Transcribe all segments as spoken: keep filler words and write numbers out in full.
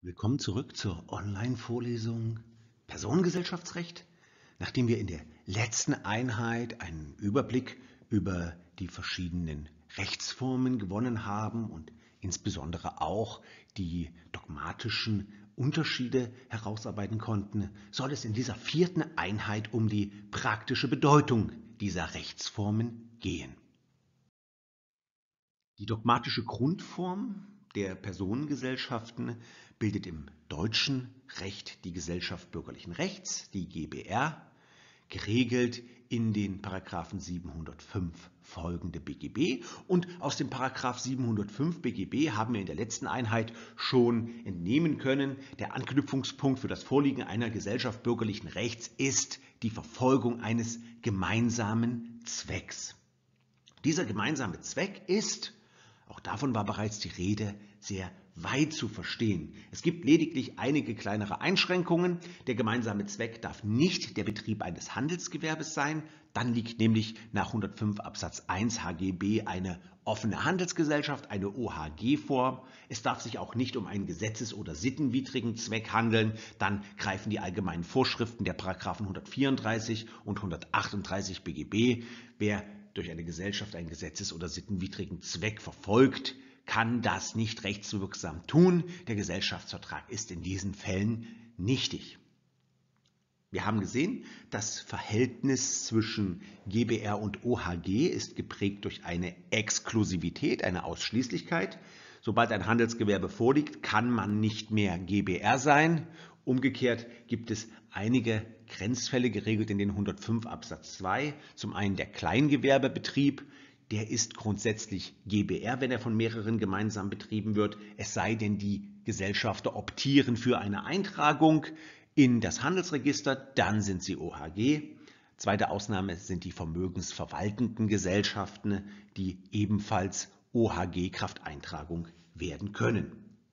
Willkommen zurück zur Online-Vorlesung Personengesellschaftsrecht. Nachdem wir in der letzten Einheit einen Überblick über die verschiedenen Rechtsformen gewonnen haben und insbesondere auch die dogmatischen Unterschiede herausarbeiten konnten, soll es in dieser vierten Einheit um die praktische Bedeutung dieser Rechtsformen gehen. Die dogmatische Grundform der Personengesellschaften bildet im deutschen Recht die Gesellschaft bürgerlichen Rechts, die G b R, geregelt in den Paragraphen siebenhundertfünf folgende B G B. Und aus dem Paragraph siebenhundertfünf B G B haben wir in der letzten Einheit schon entnehmen können, der Anknüpfungspunkt für das Vorliegen einer Gesellschaft bürgerlichen Rechts ist die Verfolgung eines gemeinsamen Zwecks. Dieser gemeinsame Zweck ist, auch davon war bereits die Rede, sehr weit zu verstehen. Es gibt lediglich einige kleinere Einschränkungen. Der gemeinsame Zweck darf nicht der Betrieb eines Handelsgewerbes sein. Dann liegt nämlich nach hundertfünf Absatz eins H G B eine offene Handelsgesellschaft, eine O H G vor. Es darf sich auch nicht um einen gesetzes- oder sittenwidrigen Zweck handeln. Dann greifen die allgemeinen Vorschriften der Paragraphen hundertvierunddreißig und hundertachtunddreißig B G B. Wer durch eine Gesellschaft einen gesetzes- oder sittenwidrigen Zweck verfolgt, kann das nicht rechtswirksam tun. Der Gesellschaftsvertrag ist in diesen Fällen nichtig. Wir haben gesehen, das Verhältnis zwischen G b R und O H G ist geprägt durch eine Exklusivität, eine Ausschließlichkeit. Sobald ein Handelsgewerbe vorliegt, kann man nicht mehr G b R sein. Umgekehrt gibt es einige Grenzfälle geregelt in den hundertfünf Absatz zwei. Zum einen der Kleingewerbebetrieb, der ist grundsätzlich G b R, wenn er von mehreren gemeinsam betrieben wird, es sei denn, die Gesellschafter optieren für eine Eintragung in das Handelsregister, dann sind sie O H G. Zweite Ausnahme sind die vermögensverwaltenden Gesellschaften, die ebenfalls O H G-Krafteintragung werden können.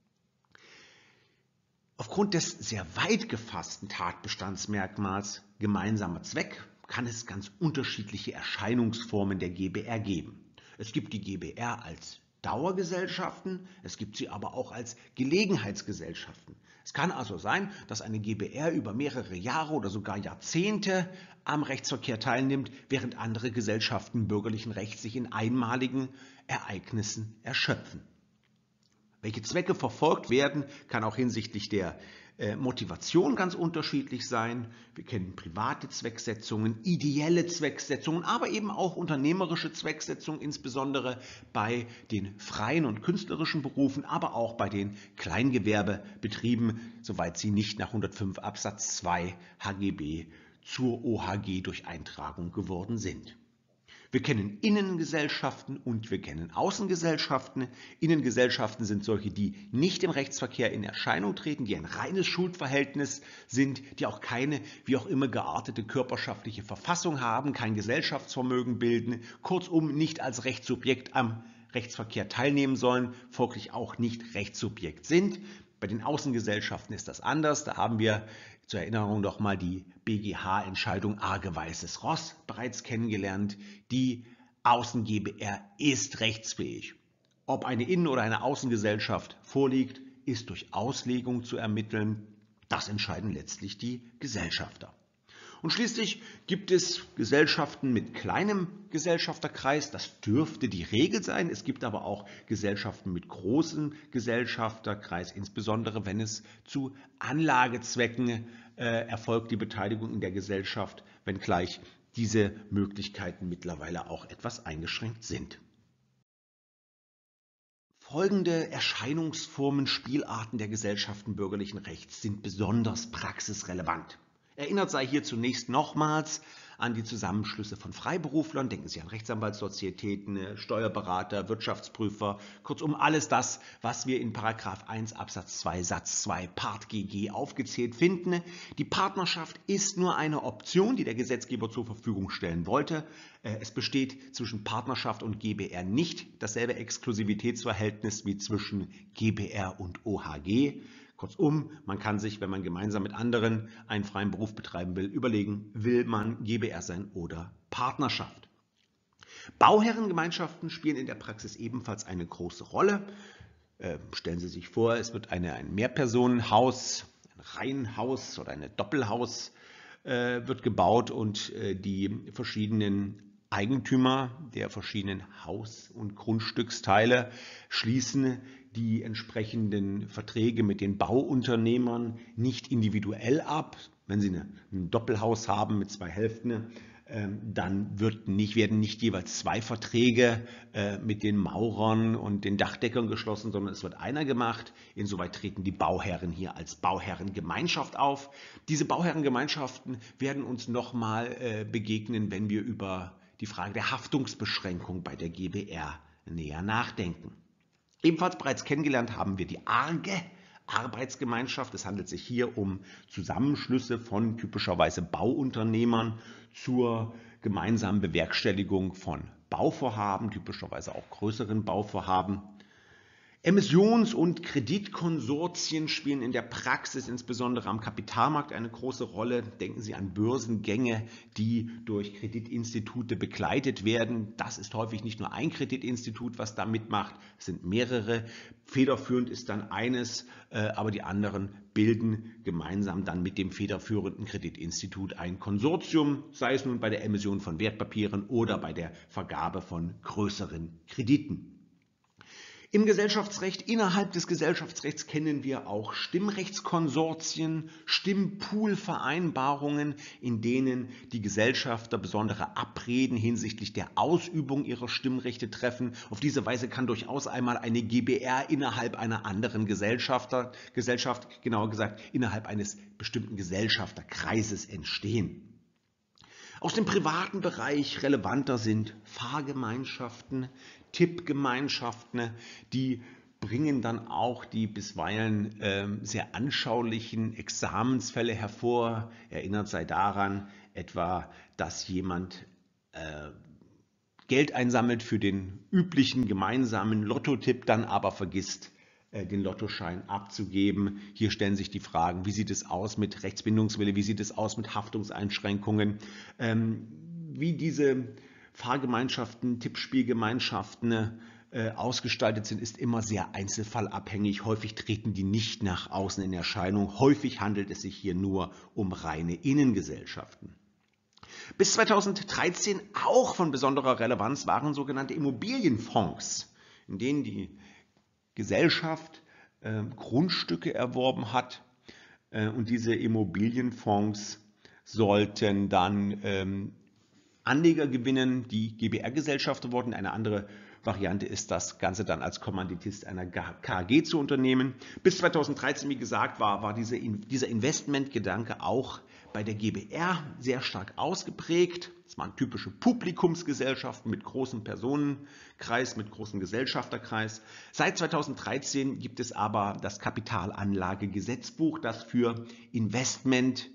Aufgrund des sehr weit gefassten Tatbestandsmerkmals gemeinsamer Zweck kann es ganz unterschiedliche Erscheinungsformen der G b R geben. Es gibt die G b R als Dauergesellschaften, es gibt sie aber auch als Gelegenheitsgesellschaften. Es kann also sein, dass eine G b R über mehrere Jahre oder sogar Jahrzehnte am Rechtsverkehr teilnimmt, während andere Gesellschaften bürgerlichen Rechts sich in einmaligen Ereignissen erschöpfen. Welche Zwecke verfolgt werden, kann auch hinsichtlich der äh, Motivation ganz unterschiedlich sein. Wir kennen private Zwecksetzungen, ideelle Zwecksetzungen, aber eben auch unternehmerische Zwecksetzungen, insbesondere bei den freien und künstlerischen Berufen, aber auch bei den Kleingewerbebetrieben, soweit sie nicht nach hundertfünf Absatz zwei H G B zur O H G durch Eintragung geworden sind. Wir kennen Innengesellschaften und wir kennen Außengesellschaften. Innengesellschaften sind solche, die nicht im Rechtsverkehr in Erscheinung treten, die ein reines Schuldverhältnis sind, die auch keine, wie auch immer geartete körperschaftliche Verfassung haben, kein Gesellschaftsvermögen bilden, kurzum nicht als Rechtssubjekt am Rechtsverkehr teilnehmen sollen, folglich auch nicht Rechtssubjekt sind. Bei den Außengesellschaften ist das anders. Da haben wir zur Erinnerung noch mal die B G H-Entscheidung Arge Weißes Ross bereits kennengelernt. Die Außen-G b R ist rechtsfähig. Ob eine Innen- oder eine Außengesellschaft vorliegt, ist durch Auslegung zu ermitteln. Das entscheiden letztlich die Gesellschafter. Und schließlich gibt es Gesellschaften mit kleinem Gesellschafterkreis, das dürfte die Regel sein. Es gibt aber auch Gesellschaften mit großem Gesellschafterkreis, insbesondere wenn es zu Anlagezwecken äh, erfolgt, die Beteiligung in der Gesellschaft, wenngleich diese Möglichkeiten mittlerweile auch etwas eingeschränkt sind. Folgende Erscheinungsformen, Spielarten der Gesellschaften bürgerlichen Rechts sind besonders praxisrelevant. Erinnert sei hier zunächst nochmals an die Zusammenschlüsse von Freiberuflern. Denken Sie an Rechtsanwaltssozietäten, Steuerberater, Wirtschaftsprüfer, kurzum alles das, was wir in Paragraph eins Absatz zwei Satz zwei Part G G aufgezählt finden. Die Partnerschaft ist nur eine Option, die der Gesetzgeber zur Verfügung stellen wollte. Es besteht zwischen Partnerschaft und G b R nicht dasselbe Exklusivitätsverhältnis wie zwischen G b R und O H G. Kurzum, man kann sich, wenn man gemeinsam mit anderen einen freien Beruf betreiben will, überlegen, will man G b R sein oder Partnerschaft. Bauherrengemeinschaften spielen in der Praxis ebenfalls eine große Rolle. Äh, stellen Sie sich vor, es wird eine, ein Mehrpersonenhaus, ein Reihenhaus oder ein Doppelhaus äh, wird gebaut und äh, die verschiedenen Eigentümer der verschiedenen Haus- und Grundstücksteile schließen die entsprechenden Verträge mit den Bauunternehmern nicht individuell ab. Wenn Sie eine, ein Doppelhaus haben mit zwei Hälften, dann wird nicht, werden nicht jeweils zwei Verträge äh, mit den Maurern und den Dachdeckern geschlossen, sondern es wird einer gemacht. Insoweit treten die Bauherren hier als Bauherrengemeinschaft auf. Diese Bauherrengemeinschaften werden uns nochmal äh, begegnen, wenn wir über die Frage der Haftungsbeschränkung bei der G b R näher nachdenken. Ebenfalls bereits kennengelernt haben wir die Arge Arbeitsgemeinschaft. Es handelt sich hier um Zusammenschlüsse von typischerweise Bauunternehmern zur gemeinsamen Bewerkstelligung von Bauvorhaben, typischerweise auch größeren Bauvorhaben. Emissions- und Kreditkonsortien spielen in der Praxis, insbesondere am Kapitalmarkt, eine große Rolle. Denken Sie an Börsengänge, die durch Kreditinstitute begleitet werden. Das ist häufig nicht nur ein Kreditinstitut, was da mitmacht, es sind mehrere. Federführend ist dann eines, aber die anderen bilden gemeinsam dann mit dem federführenden Kreditinstitut ein Konsortium, sei es nun bei der Emission von Wertpapieren oder bei der Vergabe von größeren Krediten. Im Gesellschaftsrecht, innerhalb des Gesellschaftsrechts kennen wir auch Stimmrechtskonsortien, Stimmpoolvereinbarungen, in denen die Gesellschafter besondere Abreden hinsichtlich der Ausübung ihrer Stimmrechte treffen. Auf diese Weise kann durchaus einmal eine G b R innerhalb einer anderen Gesellschafter, Gesellschaft, genauer gesagt innerhalb eines bestimmten Gesellschafterkreises entstehen. Aus dem privaten Bereich relevanter sind Fahrgemeinschaften, Tippgemeinschaften, die bringen dann auch die bisweilen äh, sehr anschaulichen Examensfälle hervor. Erinnert sei daran etwa, dass jemand äh, Geld einsammelt für den üblichen gemeinsamen Lottotipp, dann aber vergisst, den Lottoschein abzugeben. Hier stellen sich die Fragen, wie sieht es aus mit Rechtsbindungswille, wie sieht es aus mit Haftungseinschränkungen, ähm, wie diese Fahrgemeinschaften, Tippspielgemeinschaften äh, ausgestaltet sind, ist immer sehr einzelfallabhängig. Häufig treten die nicht nach außen in Erscheinung. Häufig handelt es sich hier nur um reine Innengesellschaften. Bis zweitausenddreizehn auch von besonderer Relevanz waren sogenannte Immobilienfonds, in denen die Gesellschaft äh, Grundstücke erworben hat äh, und diese Immobilienfonds sollten dann ähm, Anleger gewinnen, die G b R-Gesellschafter wurden. Eine andere Variante ist, das Ganze dann als Kommanditist einer K A G zu unternehmen. Bis zweitausenddreizehn, wie gesagt, war, war diese, dieser Investmentgedanke auch bei der G b R sehr stark ausgeprägt. Es waren typische Publikumsgesellschaften mit großem Personenkreis, mit großem Gesellschafterkreis. Seit zweitausenddreizehn gibt es aber das Kapitalanlagegesetzbuch, das für Investment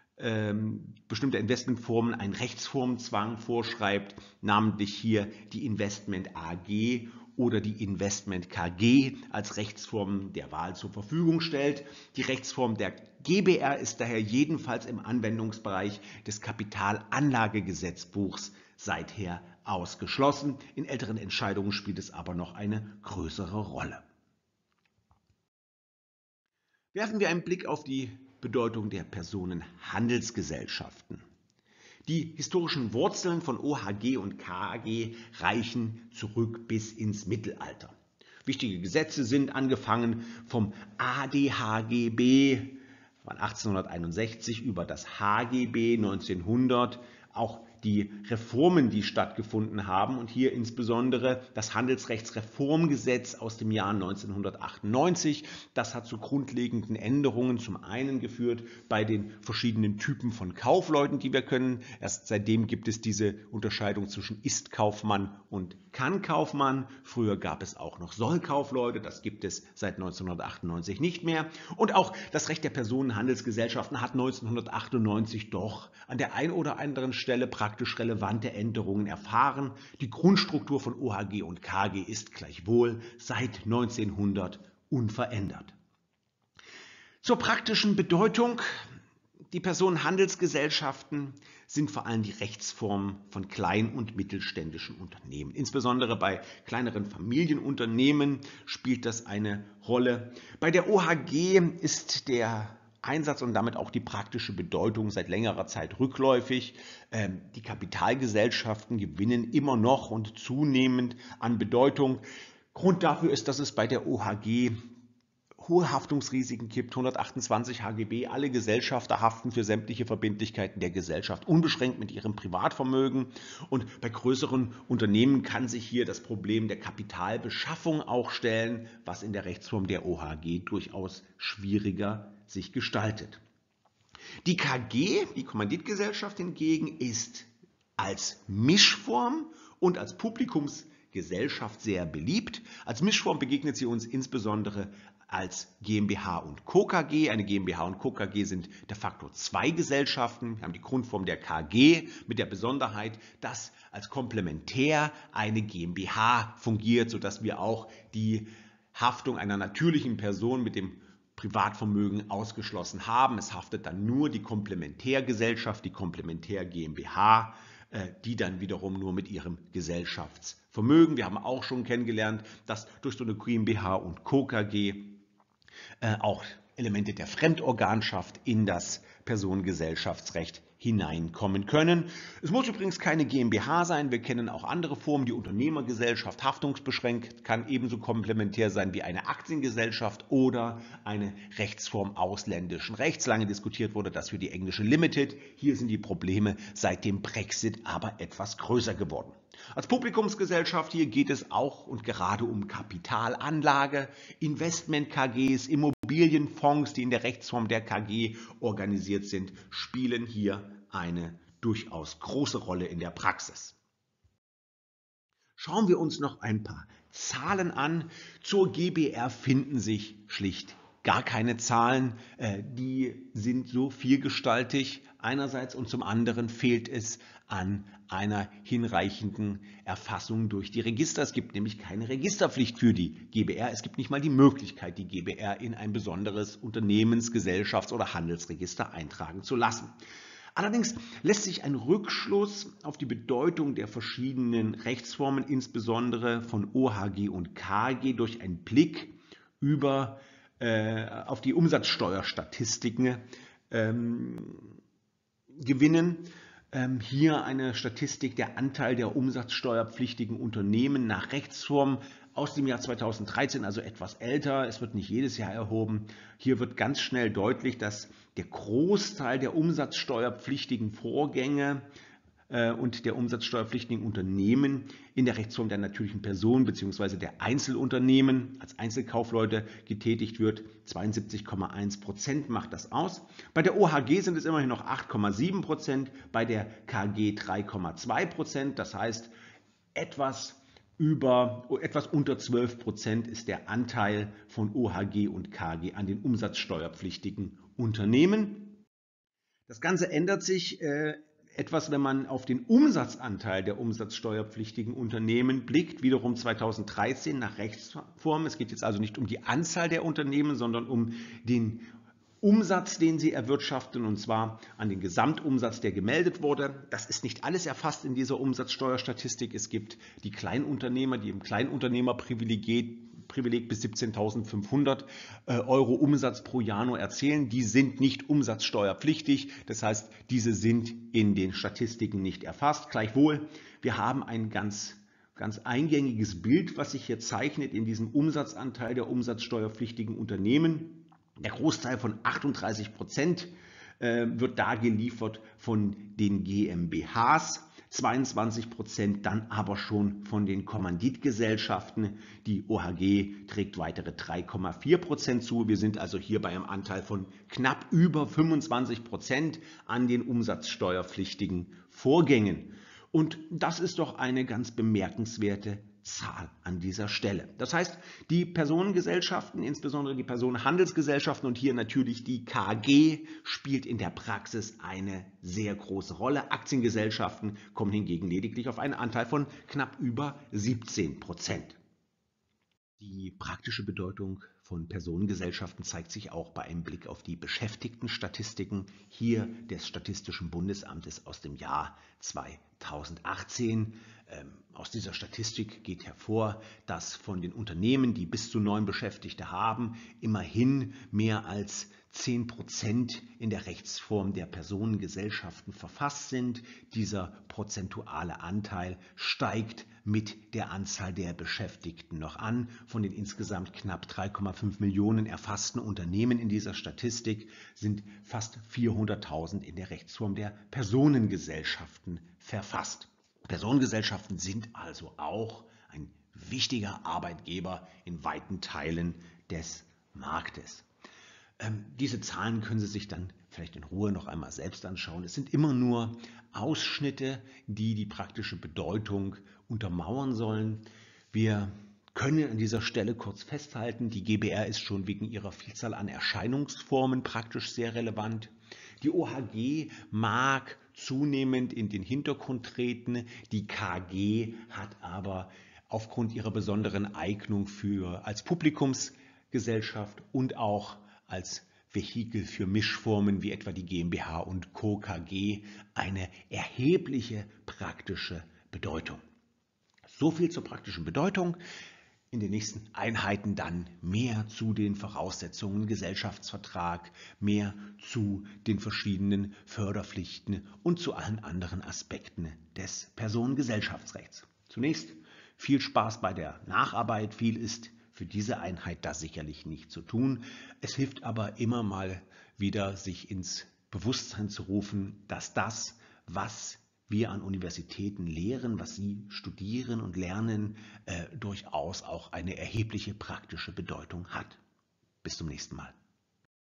ähm, bestimmte Investmentformen einen Rechtsformzwang vorschreibt, namentlich hier die Investment A G oder die Investment K G als Rechtsform der Wahl zur Verfügung stellt. Die Rechtsform der G b R ist daher jedenfalls im Anwendungsbereich des Kapitalanlagegesetzbuchs seither ausgeschlossen. In älteren Entscheidungen spielt es aber noch eine größere Rolle. Werfen wir einen Blick auf die Bedeutung der Personenhandelsgesellschaften. Die historischen Wurzeln von O H G und K A G reichen zurück bis ins Mittelalter. Wichtige Gesetze sind angefangen vom A D H G B von achtzehnhunderteinundsechzig über das H G B neunzehnhundert, auch die Reformen, die stattgefunden haben und hier insbesondere das Handelsrechtsreformgesetz aus dem Jahr neunzehnhundertachtundneunzig. Das hat zu grundlegenden Änderungen zum einen geführt bei den verschiedenen Typen von Kaufleuten, die wir können. Erst seitdem gibt es diese Unterscheidung zwischen Ist-Kaufmann und Kann-Kaufmann. Früher gab es auch noch Soll-Kaufleute, das gibt es seit neunzehnhundertachtundneunzig nicht mehr. Und auch das Recht der Personenhandelsgesellschaften hat neunzehnhundertachtundneunzig doch an der einen oder anderen Stelle praktisch relevante Änderungen erfahren. Die Grundstruktur von O H G und K G ist gleichwohl seit neunzehnhundert unverändert. Zur praktischen Bedeutung. Die Personenhandelsgesellschaften sind vor allem die Rechtsform von kleinen und mittelständischen Unternehmen. Insbesondere bei kleineren Familienunternehmen spielt das eine Rolle. Bei der O H G ist der Einsatz und damit auch die praktische Bedeutung seit längerer Zeit rückläufig. Die Kapitalgesellschaften gewinnen immer noch und zunehmend an Bedeutung. Grund dafür ist, dass es bei der O H G hohe Haftungsrisiken gibt, hundertachtundzwanzig H G B, alle Gesellschafter haften für sämtliche Verbindlichkeiten der Gesellschaft unbeschränkt mit ihrem Privatvermögen, und bei größeren Unternehmen kann sich hier das Problem der Kapitalbeschaffung auch stellen, was in der Rechtsform der O H G durchaus schwieriger sich gestaltet. Die K G, die Kommanditgesellschaft hingegen, ist als Mischform und als Publikumsgesellschaft sehr beliebt. Als Mischform begegnet sie uns insbesondere als GmbH und Co. K G. Eine GmbH und Co. K G sind de facto zwei Gesellschaften. Wir haben die Grundform der K G mit der Besonderheit, dass als Komplementär eine GmbH fungiert, sodass wir auch die Haftung einer natürlichen Person mit dem Privatvermögen ausgeschlossen haben. Es haftet dann nur die Komplementärgesellschaft, die Komplementär GmbH, die dann wiederum nur mit ihrem Gesellschaftsvermögen. Wir haben auch schon kennengelernt, dass durch so eine GmbH und Co. K G auch Elemente der Fremdorganschaft in das Personengesellschaftsrecht hineinkommen können. Es muss übrigens keine GmbH sein. Wir kennen auch andere Formen. Die Unternehmergesellschaft, haftungsbeschränkt, kann ebenso komplementär sein wie eine Aktiengesellschaft oder eine Rechtsform ausländischen Rechts. Lange diskutiert wurde das für die englische Limited. Hier sind die Probleme seit dem Brexit aber etwas größer geworden. Als Publikumsgesellschaft hier geht es auch und gerade um Kapitalanlage, Investment-K Gs, Immobilienfonds, die in der Rechtsform der K G organisiert sind, spielen hier eine durchaus große Rolle in der Praxis. Schauen wir uns noch ein paar Zahlen an. Zur G b R finden sich schlicht gar keine Zahlen. Die sind so vielgestaltig einerseits und zum anderen fehlt es an einer hinreichenden Erfassung durch die Register. Es gibt nämlich keine Registerpflicht für die G b R. Es gibt nicht mal die Möglichkeit, die G b R in ein besonderes Unternehmens-, Gesellschafts- oder Handelsregister eintragen zu lassen. Allerdings lässt sich ein Rückschluss auf die Bedeutung der verschiedenen Rechtsformen, insbesondere von O H G und K G, durch einen Blick über, äh, auf die Umsatzsteuerstatistiken ähm, gewinnen. Ähm, hier eine Statistik, der Anteil der umsatzsteuerpflichtigen Unternehmen nach Rechtsform aus dem Jahr zweitausenddreizehn, also etwas älter. Es wird nicht jedes Jahr erhoben. Hier wird ganz schnell deutlich, dass der Großteil der umsatzsteuerpflichtigen Vorgänge äh, und der umsatzsteuerpflichtigen Unternehmen in der Rechtsform der natürlichen Person bzw. der Einzelunternehmen als Einzelkaufleute getätigt wird. zweiundsiebzig Komma eins Prozent macht das aus. Bei der O H G sind es immerhin noch acht Komma sieben Prozent, bei der K G drei Komma zwei Prozent. Das heißt, etwas über, etwas unter zwölf Prozent ist der Anteil von O H G und K G an den umsatzsteuerpflichtigen Unternehmen. Das Ganze ändert sich äh, etwas, wenn man auf den Umsatzanteil der umsatzsteuerpflichtigen Unternehmen blickt, wiederum zweitausenddreizehn nach Rechtsform. Es geht jetzt also nicht um die Anzahl der Unternehmen, sondern um den Umsatz, den sie erwirtschaften, und zwar an den Gesamtumsatz, der gemeldet wurde. Das ist nicht alles erfasst in dieser Umsatzsteuerstatistik. Es gibt die Kleinunternehmer, die im Kleinunternehmerprivileg Privileg bis siebzehntausendfünfhundert Euro Umsatz pro Jahr nur erzielen. Die sind nicht umsatzsteuerpflichtig. Das heißt, diese sind in den Statistiken nicht erfasst. Gleichwohl, wir haben ein ganz Ganz eingängiges Bild, was sich hier zeichnet in diesem Umsatzanteil der umsatzsteuerpflichtigen Unternehmen. Der Großteil von achtunddreißig Prozent äh, wird da geliefert von den G m b Hs, zweiundzwanzig Prozent dann aber schon von den Kommanditgesellschaften. Die O H G trägt weitere drei Komma vier Prozent zu. Wir sind also hier bei einem Anteil von knapp über fünfundzwanzig Prozent an den umsatzsteuerpflichtigen Vorgängen. Und das ist doch eine ganz bemerkenswerte Zahl an dieser Stelle. Das heißt, die Personengesellschaften, insbesondere die Personenhandelsgesellschaften und hier natürlich die K G, spielt in der Praxis eine sehr große Rolle. Aktiengesellschaften kommen hingegen lediglich auf einen Anteil von knapp über siebzehn Prozent. Die praktische Bedeutung von Personengesellschaften zeigt sich auch bei einem Blick auf die Beschäftigtenstatistiken hier des Statistischen Bundesamtes aus dem Jahr zweitausendachtzehn. Ähm, aus dieser Statistik geht hervor, dass von den Unternehmen, die bis zu neun Beschäftigte haben, immerhin mehr als zehn Prozent in der Rechtsform der Personengesellschaften verfasst sind. Dieser prozentuale Anteil steigt mit der Anzahl der Beschäftigten noch an. Von den insgesamt knapp drei Komma fünf Millionen erfassten Unternehmen in dieser Statistik sind fast vierhunderttausend in der Rechtsform der Personengesellschaften verfasst. Personengesellschaften sind also auch ein wichtiger Arbeitgeber in weiten Teilen des Marktes. Ähm, diese Zahlen können Sie sich dann vielleicht in Ruhe noch einmal selbst anschauen. Es sind immer nur Ausschnitte, die die praktische Bedeutung untermauern sollen. Wir können an dieser Stelle kurz festhalten, die G B R ist schon wegen ihrer Vielzahl an Erscheinungsformen praktisch sehr relevant. Die O H G mag zunehmend in den Hintergrund treten, die K G hat aber aufgrund ihrer besonderen Eignung für, als Publikumsgesellschaft und auch als Vehikel für Mischformen wie etwa die GmbH und Co. K G eine erhebliche praktische Bedeutung. So viel zur praktischen Bedeutung. In den nächsten Einheiten dann mehr zu den Voraussetzungen Gesellschaftsvertrag, mehr zu den verschiedenen Förderpflichten und zu allen anderen Aspekten des Personengesellschaftsrechts. Zunächst viel Spaß bei der Nacharbeit. Viel ist für diese Einheit da sicherlich nicht zu tun. Es hilft aber immer mal wieder, sich ins Bewusstsein zu rufen, dass das, was wir an Universitäten lehren, was Sie studieren und lernen, äh, durchaus auch eine erhebliche praktische Bedeutung hat. Bis zum nächsten Mal.